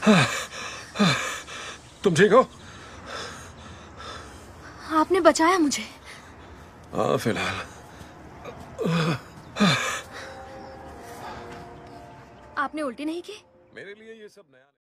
तुम ठीक हो? आपने बचाया मुझे। हाँ, फिलहाल। आपने उल्टी नहीं की? मेरे लिए ये सब नया